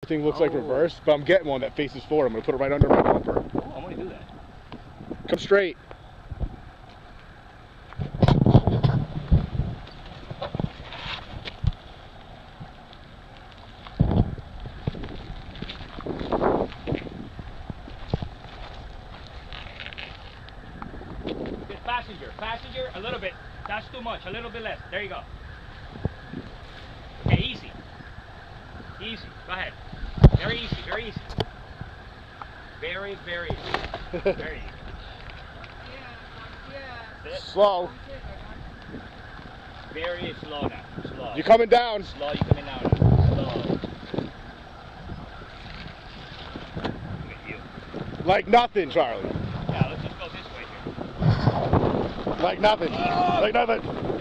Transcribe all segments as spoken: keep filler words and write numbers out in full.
Everything looks oh. like reverse, but I'm getting one that faces forward. I'm going to put it right under my bumper. Oh, I'm going to do that. Come straight. Good passenger, passenger, a little bit. That's too much, a little bit less. There you go. Okay, easy. Easy, go ahead. Very easy, very easy. Very, very easy. Very easy. That's it. Slow. Very slow now. Slow. You're coming down. Slow, you're coming down now. Slow. Look at you. Like nothing, Charlie. Yeah, let's just go this way here. Like nothing. Oh. Like nothing.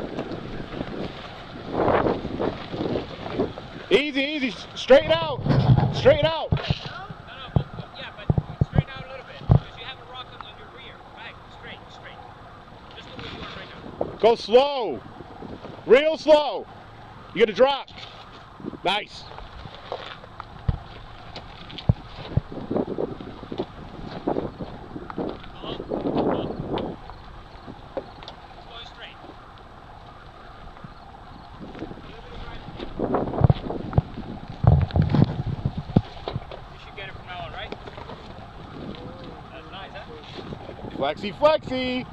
Easy, easy. Straighten out. Straighten out. No, no, no, but, yeah, but straighten out a little bit because you have a rock on, on your rear. Right, straight, straight. Just look where you are right now. Go slow. Real slow. You gotta drop. Nice. Flexy, flexy.